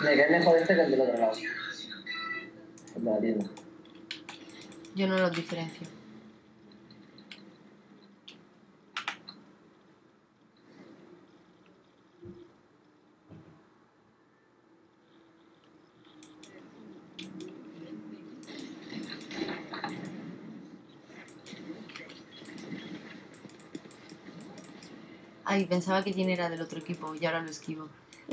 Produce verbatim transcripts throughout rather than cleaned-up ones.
Me cae mejor este que el del otro lado. El de la tienda. Yo no los diferencio. Ay, pensaba que quién era del otro equipo y ahora lo esquivo.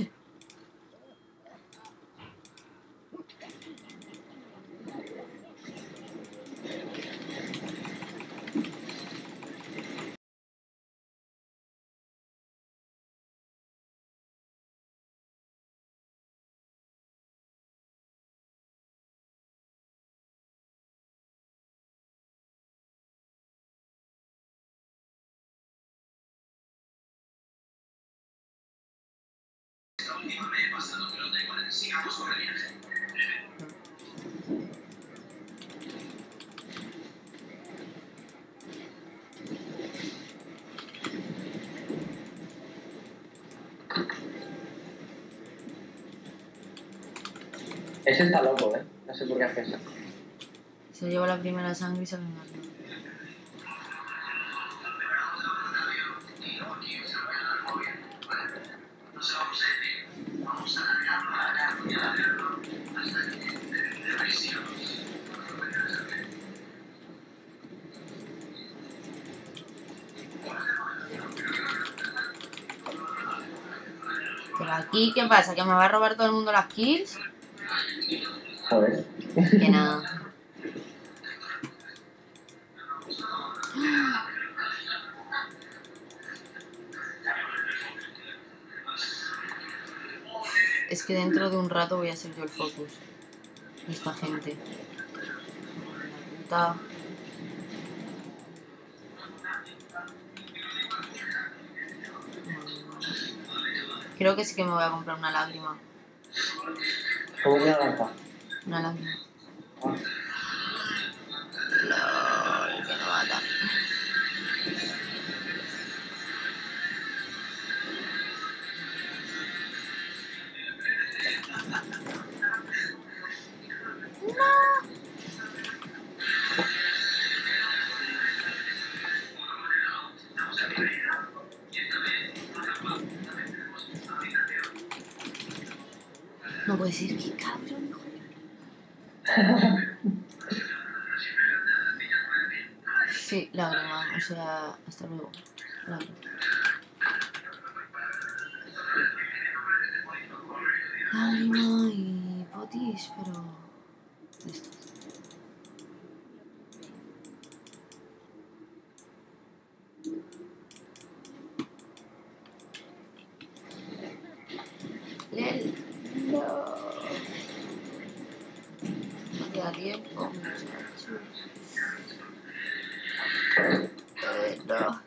Ese está loco, ¿eh? No sé por qué hace eso. Se lleva la primera sangre y se venga. Pero aquí, ¿qué pasa? ¿Que me va a robar todo el mundo las kills? Joder. Que nada. Es que dentro de un rato voy a ser yo el focus de esta gente. La puta. Creo que sí que me voy a comprar una lágrima. ¿Cómo se lanza? Una lágrima. Ah. LOL, que me mata. No puede ser, qué cabrón, hijo de... Sí, lágrima, o sea, hasta luego. Lágrima. Lágrima y potis, pero... Estos. Lel. No. No queda tiempo, muchachos. Eh, no.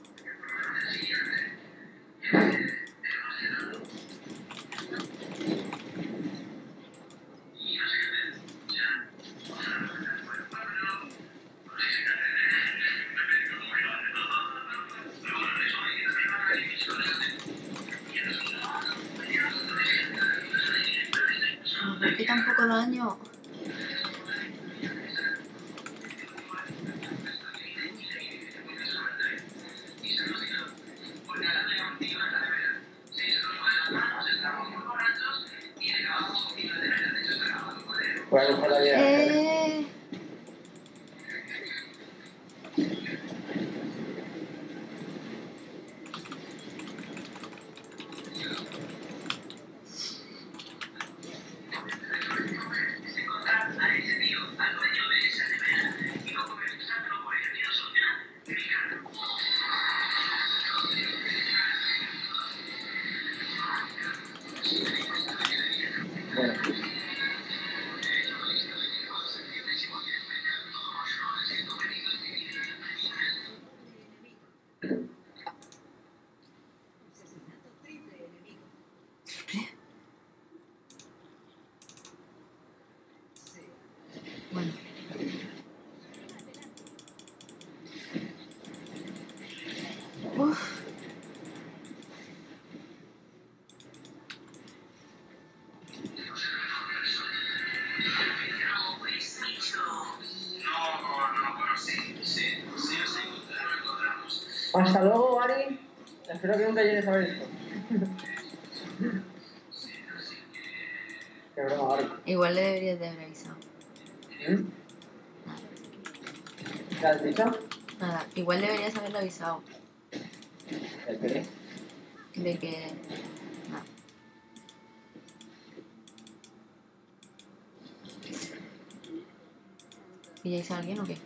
¿Por qué tan poco daño? Voy a coger la vida. Eh... Bueno. Bueno. Uf. Hasta luego, Ari. Espero que nunca llegues a ver esto. Qué broma, Ari. Igual le deberías de haber avisado. ¿Mm? ¿Qué has dicho? Nada, igual deberías haberle avisado. ¿El qué? De que... Nada. ¿Pilláis a alguien o qué?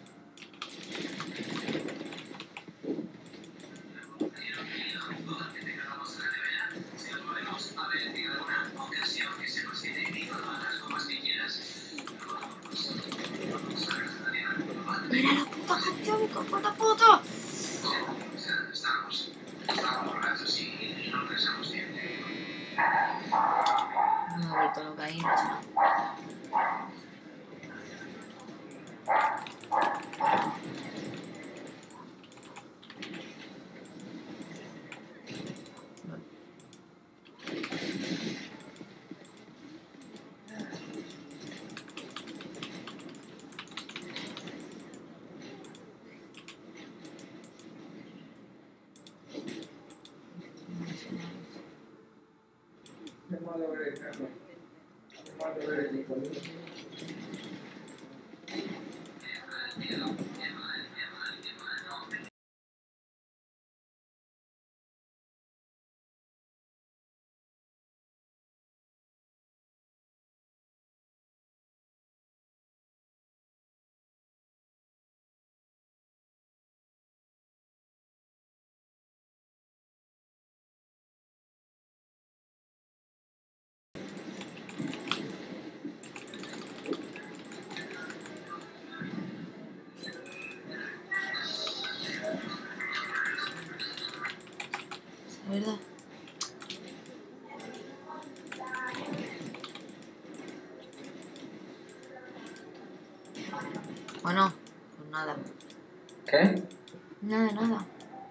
¡Mira la puta canción, hijo de puta puta! Me ha vuelto loca ahí, no sé nada. ¿Es verdad? Bueno, pues nada. ¿Qué? Nada, nada.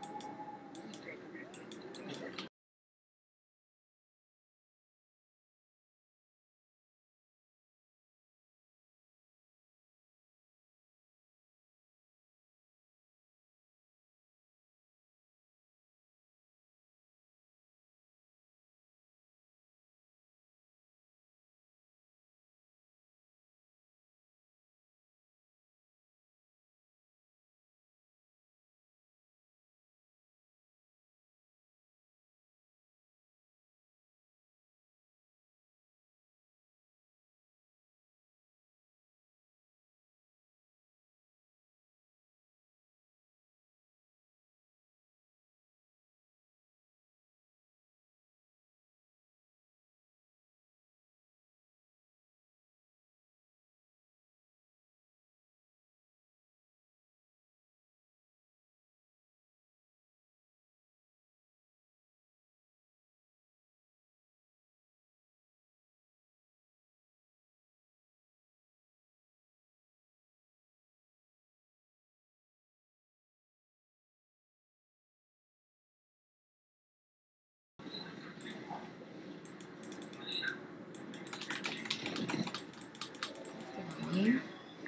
Ahí.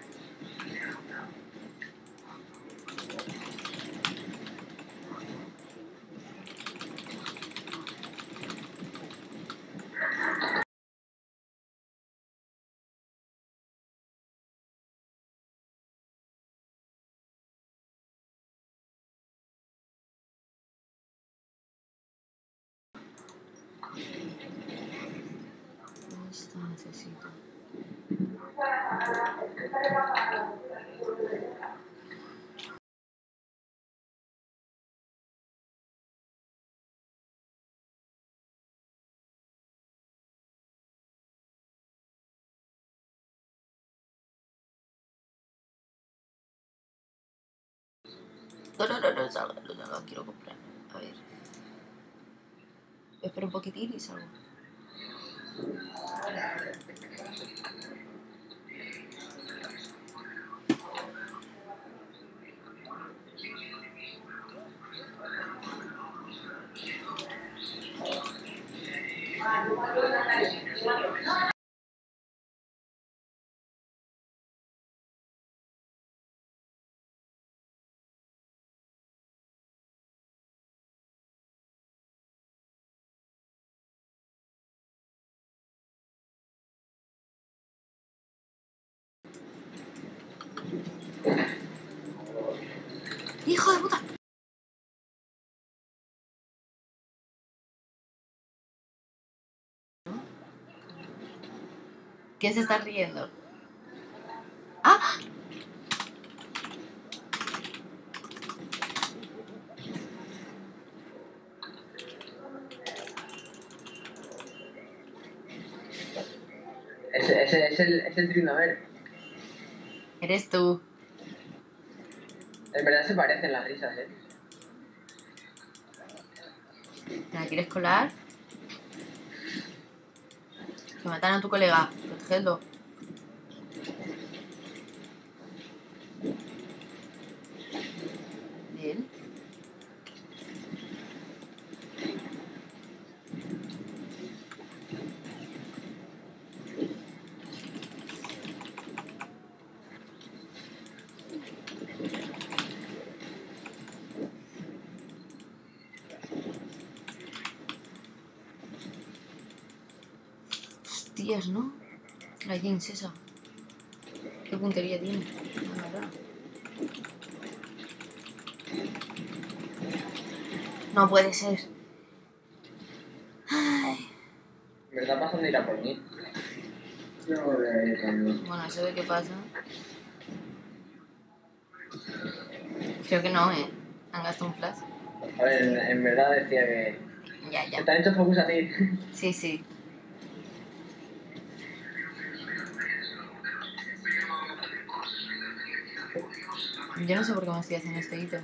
Esto necesito. No, no, no, no salga, no salga, quiero comprar. A ver. Espera un poquitín y salgo. ¡Hijo de puta! ¿Quién se está riendo? ¡Ah! Ese, ese, es el, es el Trindamer. Eres tú. En verdad se parecen las risas, eh. ¿Te la quieres colar? Que matan a tu colega. Protégelo. Bien. Hostias, ¿no? La Jinx esa. ¿Qué puntería tiene? La verdad. No puede ser. Ay. En verdad pasan de ir a por mí. Yo voy a ir también. Bueno, ¿eso de qué pasa? Creo que no, ¿eh? Han gastado un flash. A ver, en, en verdad decía que... Ya, que ya. te han hecho focus a ti. Sí, sí. Yo no sé por qué me estoy haciendo este hito.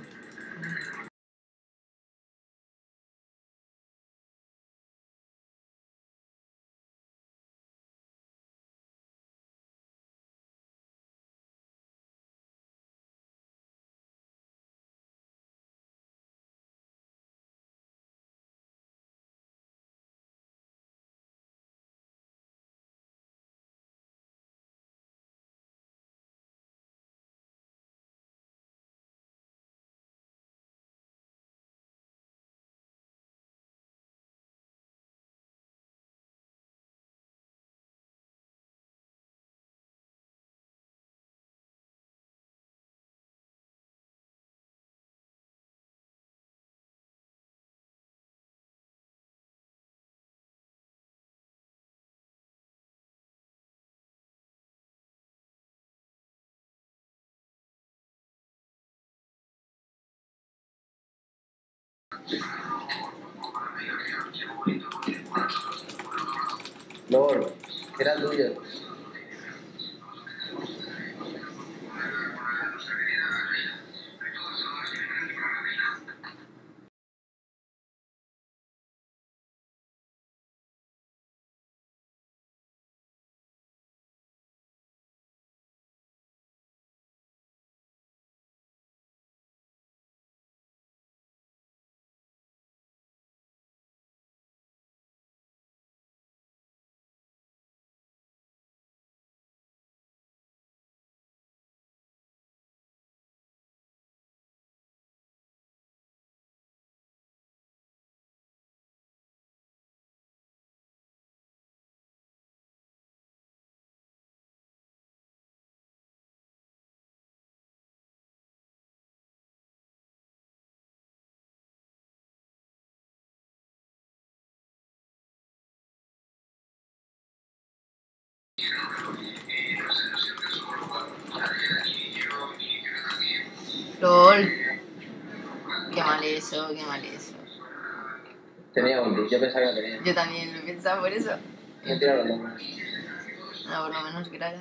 Lord, era tuyo. LOL. Qué mal eso, qué mal eso. Tenía ulti, yo pensaba que lo tenía. Yo también lo he pensado por eso. Me he tirado los dos. No, por lo menos gracias.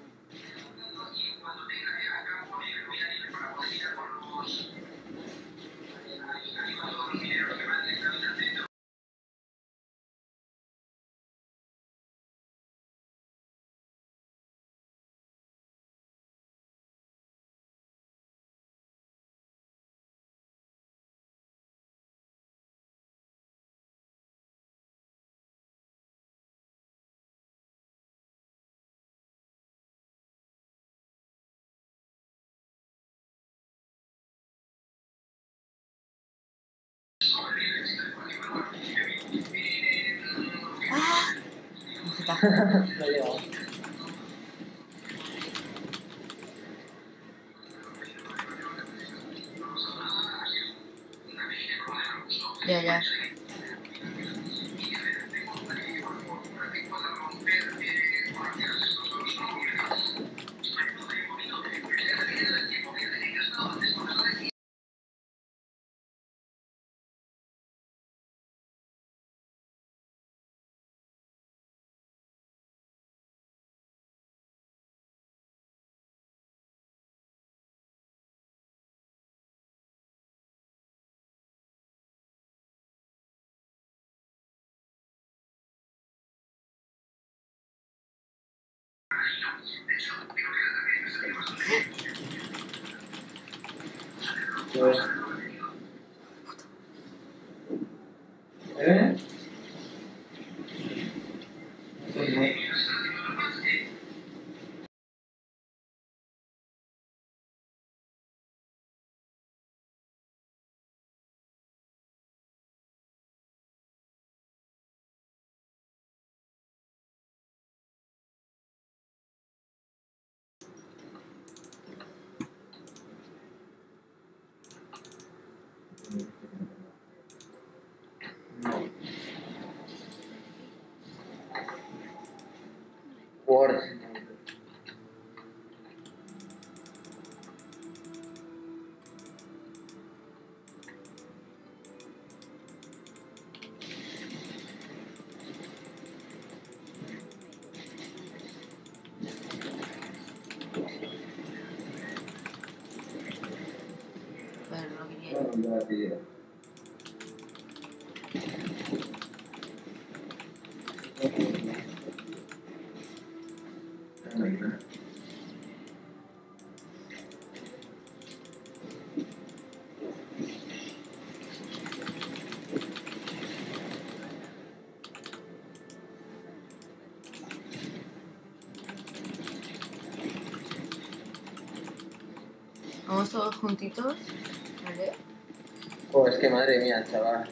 ¡Ah! Está. No he llegado. Pues, ¿eh? Pues no. No. Word. Pero no quería. No, no la pidiera. Vamos todos juntitos, ¿vale? Pues que madre mía, chaval.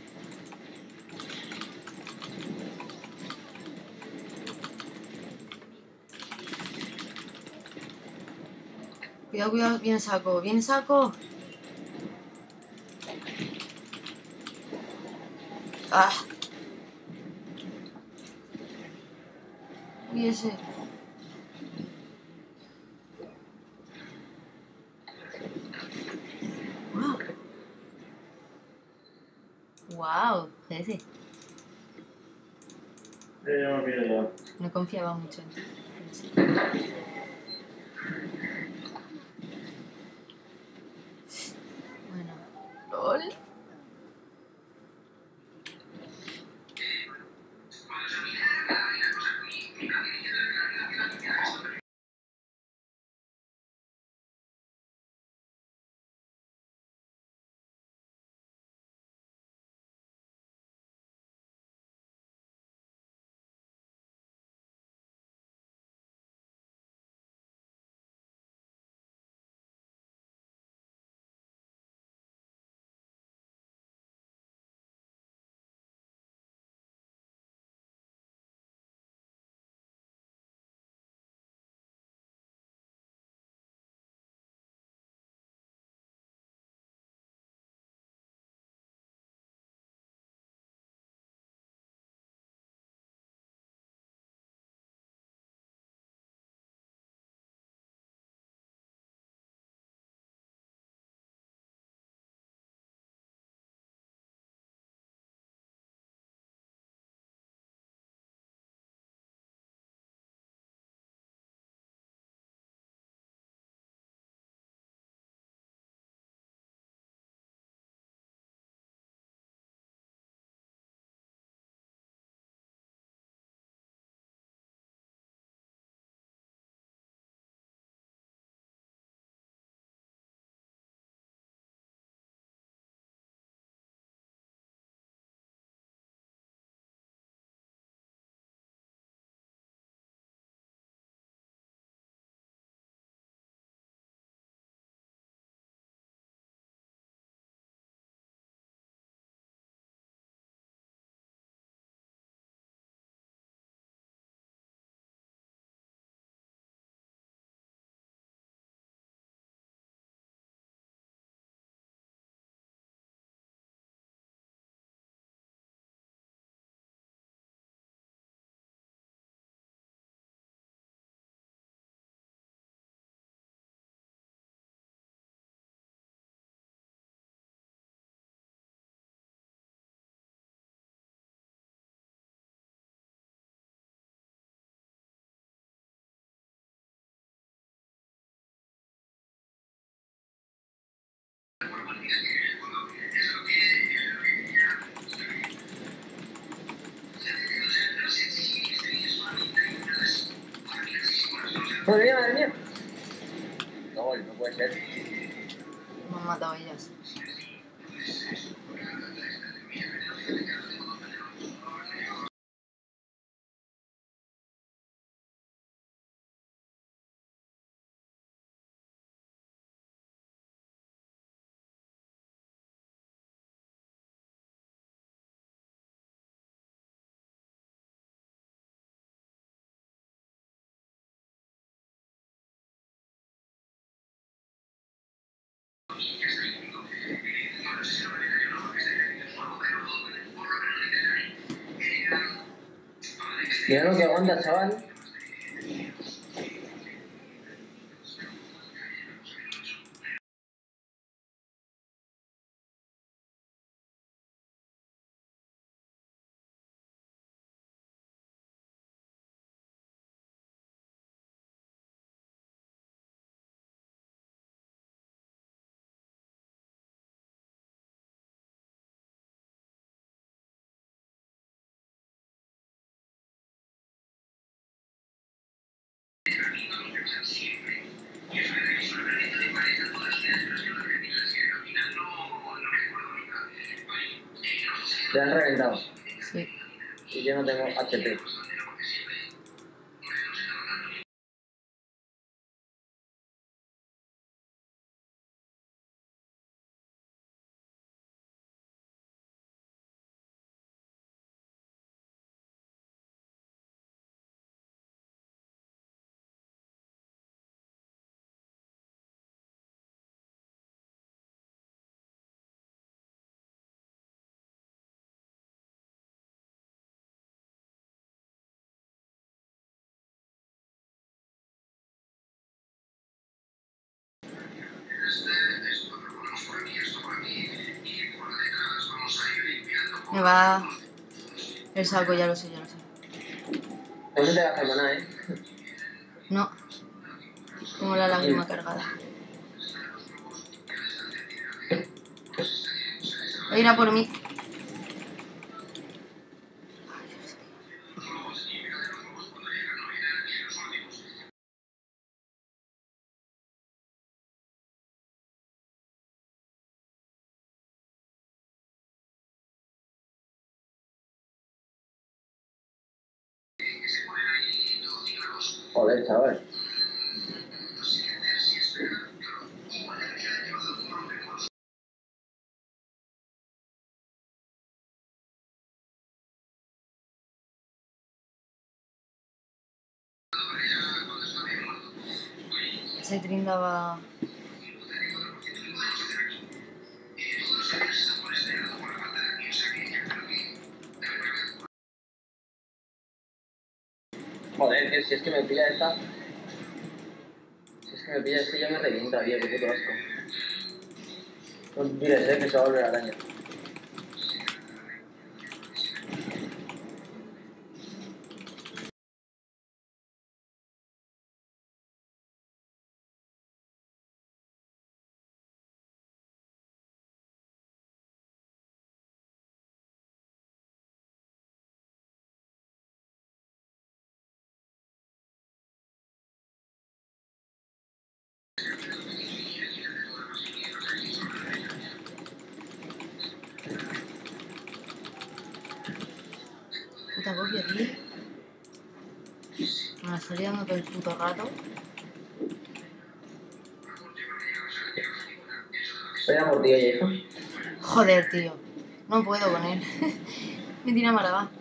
Cuidado, cuidado, viene saco, viene saco. ¡Ah! Uy, ese. ¡Wow! ¡Wow! Ese. Sí, ya me pido ya. No confiaba mucho en ti. Bueno. ¡Lol! Madre mía, madre mía. No, no puede ser. Me han matado ellas. Mira lo que aguanta, chaval. Te han reventado. Sí. Y yo no tengo H P. Me va el saco, ya lo sé, ya lo sé. No se te va a hacer maná, ¿eh? No. Tengo la lágrima cargada. Voy a ir a por mí. Joder, chaval. Ese Trinda va... Joder, tío, si es que me pilla esta... Si es que me pilla este ya me revienta, tío, qué puto asco. No mires, eh, que se va a volver araña. Puta copia, tío. Me la estoy liando todo el puto rato. Voy a por ti, oye, hijo. Joder, tío. No puedo con él. Me tira maraba.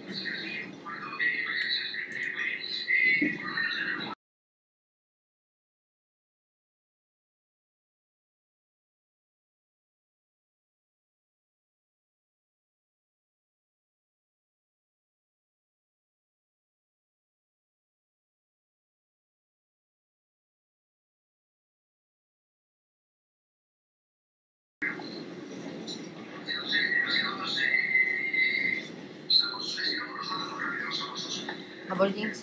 A por Jinx.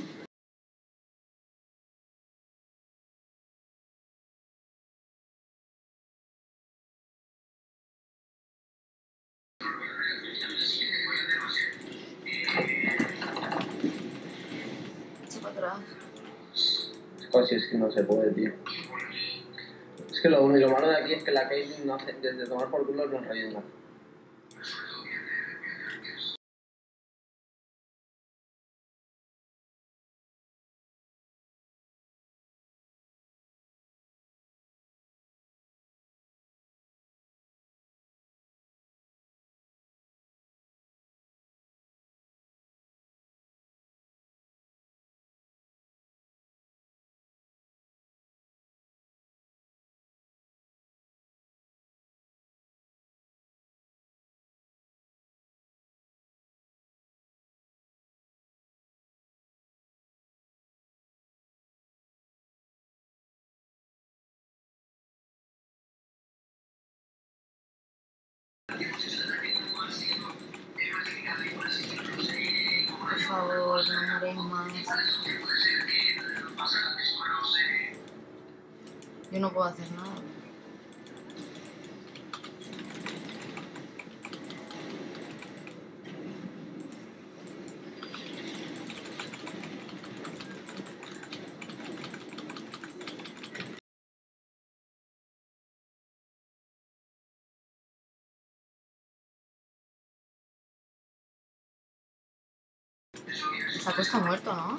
Echa para atrás. Pues si es que no se puede, tío. Es que lo único malo de aquí es que la Caitlyn no hace, desde tomar por culo nos revienta. Por favor, no moréis más. Yo no puedo hacer nada. Saco está muerto, ¿no?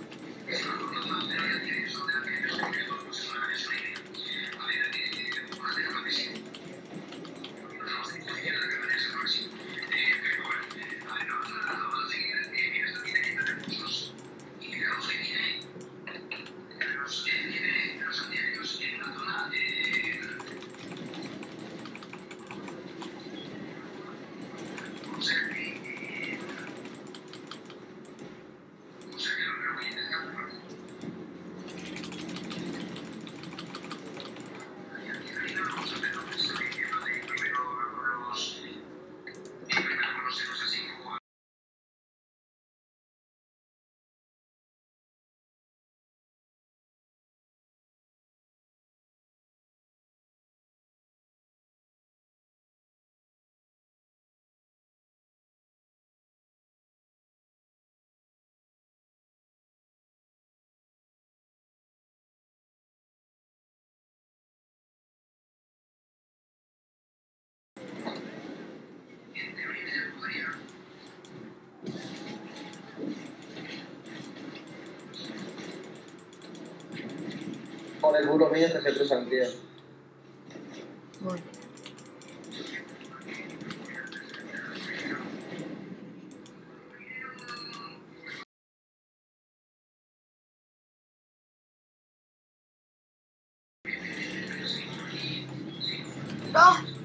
Joder, burro mío que se cruzan, tío. Voy. ¡No!